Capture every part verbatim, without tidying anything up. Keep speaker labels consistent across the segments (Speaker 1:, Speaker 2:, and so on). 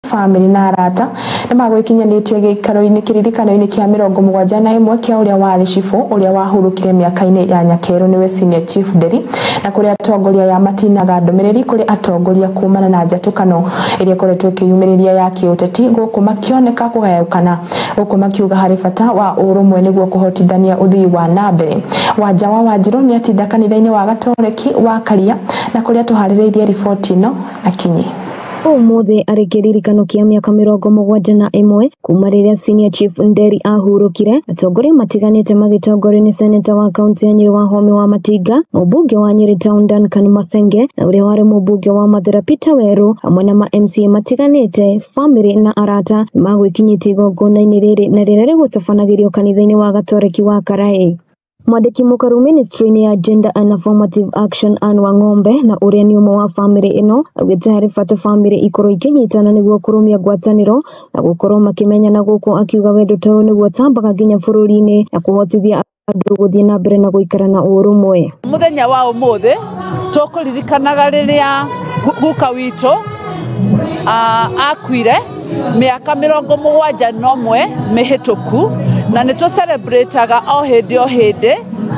Speaker 1: family na arata na magwikinyanĩtie gĩikaro-inĩ kĩririkano-inĩ kĩa mĩrongo mũgwanja na ĩmwe kĩa ũrĩa warĩ cibũ ũrĩa wahurũkire mĩaka-inĩ ya Nyakeru nĩwe Senior Chief Nderi, na kũrĩa atongoria ya matinaga ndũmĩrĩri kũrĩ atongoria kumana na njatũkano ĩrĩa ĩkoretwo ĩkĩyumĩrĩria ya kĩũteti gũkũ makĩoneka kũgayũkana, gũkũ makiuga harĩ bata wa ũrũmwe nĩguo kũhotithania ũthii wa na mbere. Wanja wa Wanjirũ nĩ atinda kanitha-inĩ wa Gatoreki wa Karia na kũrĩa tũharĩrĩirie riboti ĩno na kinyi.
Speaker 2: Ũmũthĩ arĩ kĩririkano kĩa mĩaka mĩrongo mũgwanja na ĩmwe kuma rĩrĩa Senior Chief Nderi ahurũkire, atongoria matiganĩte magĩtongorio nĩ seneta wa kaunti ya Nyeri Wahome wa Matinga, mũmbunge wa Nyeri Town Duncan Mathenge na ũrĩa warĩ mũmbunge wa Mathira Peter Werũ, hamwe na ma M C A matiganĩte, family na arata magwĩkinyĩtie igongona-inĩ rĩrĩ na rĩrĩa rĩgũtabanagĩrio kanitha-inĩ wa Gatoreki wa Karai. Mwandĩki mũkaru ministry-inĩ ya Gender and Affirmative Action Anne Wang'ombe na ũrĩa nĩ ũmwe wa family ĩno augĩte harĩ bata family ikorwo ikĩnyitana nĩguo kũrũmia ngwatanĩro na gũkorwo makĩmenyana gũkũ, akiuga wendo ta ũyũ nĩguo tambaga nginya bũrũri-inĩ na kũhotithia andũ gũthiĩ na mbere na gũikara na ũrũmwe.
Speaker 3: Mũthenya wa ũmũthĩ tũkũririkanaga rĩrĩa guka witũ akuire mĩaka mĩrongo mũgwanja na ũmwe mĩhĩtũku, na nĩ tũ celebrate-aga o hĩndĩ o hĩndĩ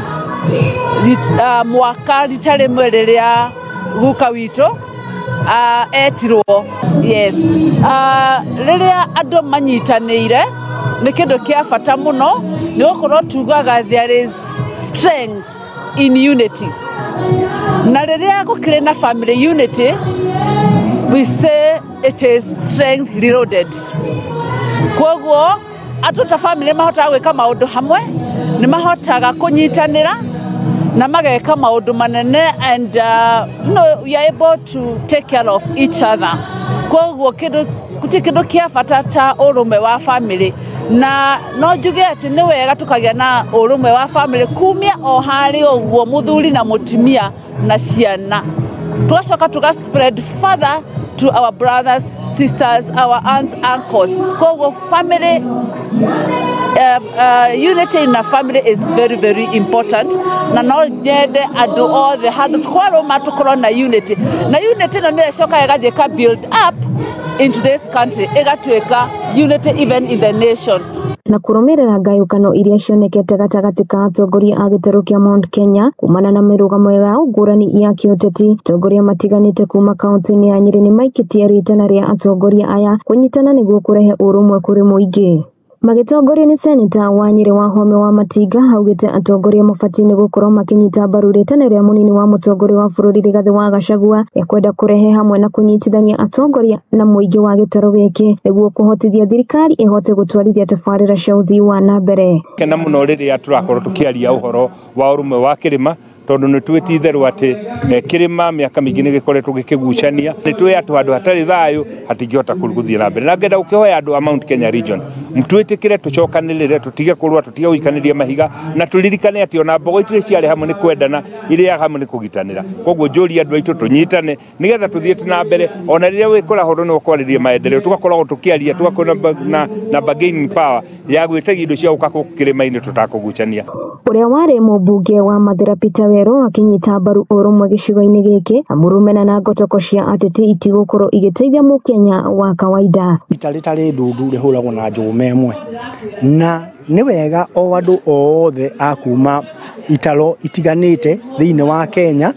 Speaker 3: mwaka rita rĩmwe rĩrĩa guka witũ etirwo. Yes, rĩrĩa andũ manyitanĩire nĩ kĩndũ kĩa bata mũno, nĩ gũkorwo tugaga there is strength in unity, na rĩrĩa gũkĩrĩ na family unity we say it is strength reloaded. Kwoguo andũ ta family mahotaga gwĩka maũndũ hamwe, nĩ mahotaga kũnyitanĩra na mageka maũndũ manene, and uh, you know, we are able to take care of each other. Kwoguo kĩndũ kuti kĩndũ kĩa bata ta ũrũmwe wa family, na no njuge atĩ nĩ wega tũkagĩa na ũrũmwe wa family kumia o harĩ ũguo mũthuri na mũtumia na ciana, tugacoka tuga spread further to our brothers, sisters, our aunts, uncles. Kwoguo family uh, uh, unity in a family is very very important, na no nyende andũ othe handũ twarũma tũkorwo na unity, na unity no nĩ ĩcoka ĩgathiĩ ka build up into this country, ĩgatuĩka unity even in the nation.
Speaker 2: Na kũrũmĩrĩra ngayũkano iria cionekete gatagatĩ ka atongoria a gĩtarũ kĩa Mount Kenya kumana na mĩrũgamo ya ngũrani ya kĩũteti, atongoria matiganĩte kuma kaunti-inĩ ya Nyeri nĩ maikĩtie rĩtana rĩa atongoria aya kũnyitana nĩguo kũrehe ũrũmwe kũrĩ mũingĩ. Magĩtongorio nĩ seneta wa Nyeri Wahome wa Matinga, augĩte atongoria mabatiĩ nĩ gũkorwo makinyita mbaru rĩtana rĩa mũnini wa mũtongoria wa bũrũri Rigathĩ wa Gachagua ya kwenda kũrehe hamwe na kũnyitithania atongoria na mũingĩ wa gĩtarũ gĩkĩ nĩguo kũhotithia thirikari ĩhote gũtwarithia tabarĩra cia ũthii wa na mbere.
Speaker 4: Kena mũno rĩrĩa tũrakorwo tũkĩaria ũhoro wa ũrũmwe wa kĩrĩma, tondũ nĩ twĩtitherũ atĩ kĩrĩma mĩaka mĩingĩ nĩ gĩkoretwo gĩkĩgucania, nĩ twĩ atũ handũ hatarĩ thayũ hatingĩhota gũthiĩ na mbere. Na ngenda gũkĩhoya andũ a Mount Kenya region mtwĩtĩkĩre tũcokanĩrĩre, tũtige kũrũa, tũtige gũikanĩria mahiga, na tũririkane atĩ ona mbogo itirĩ ciarĩ hamwe nĩ kwendana, irĩa hamwe nĩ kũgitanĩra. Kwoguo njũria andũ aitũ tũnyitane nĩgetha tũthiĩte na mbere, ona rĩrĩa wĩkora horo nĩ kwarĩrĩria maendeleo, tugakoragwo tũkĩaria, tugakorwo na na bargaining power ya gwĩtegia indo cia gũka gũkũ kĩrĩma-inĩ tũtakũgucania.
Speaker 2: Ũrĩa warĩ mũmbunge wa Mathira Peter Werũ akinyita mbaru ũrũmwe gĩcigo-inĩ gĩkĩ, amũrũmena na ngotoko cia ateti itigũkorwo igĩteithia mũkenya wa kawaida.
Speaker 5: Itarĩ tarĩ ndundu rĩhũragwo na njũgũma ĩmwe, na nĩ wega o andũ othe a kuma itaro itiganĩte thĩinĩ wa Kenya,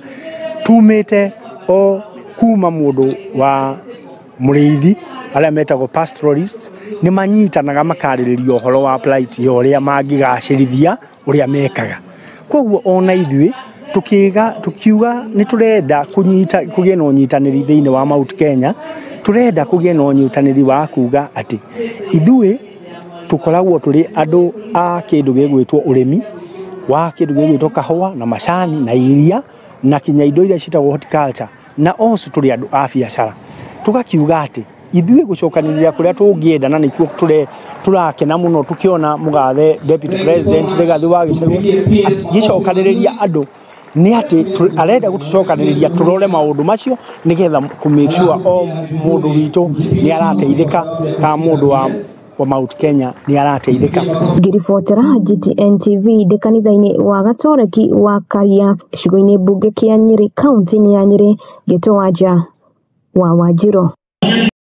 Speaker 5: tumĩte o kuma mũndũ wa mũrĩithi arĩa metagwo pastoralist, nĩ manyitanaga makarĩrĩria ũhoro wa plight ya ũrĩa mangĩgacĩrithia ũrĩa mekaga. Kwoguo ona ithuĩ tukiga tukiuga nĩ tũrenda kunyita kũgĩa na ũnyitanĩri thĩinĩ wa Mount Kenya, tũrenda kũgĩa na ũnyitanĩri wa kuga atĩ ithuĩ tũkoragwo tũrĩ andũ a kĩndũ gĩgwĩtwo ũrĩmi wa kĩndũ gĩgwĩtwo kahũa na macani na iria na kinya indo iria ciĩtagwo horticulture, na osu tũrĩ andũ a biacara. Tugakiuga atĩ ithuĩ gũcokanĩrĩria kũrĩa tũngĩenda na nĩkuo tũre turakena mũno tukiona mũgathe deputy president Rigathĩ wa Gachagua gĩcokanĩrĩria andũ, nĩ atĩ arenda gũtũcokanĩrĩria tũrore maũndũ macio nĩgetha kũ make sure o mũndũ witũ nĩ arateithĩka, ka mũndũ wa wa Mount Kenya nĩ arateithĩka.
Speaker 2: Ngiribotera G T N T V ndĩ kanitha-inĩ wa Gatoreki wa Karia, gĩcigo-inĩ mbunge kĩa Nyeri County ya Nyeri, gĩtũ Wanja wa Wanjirũ.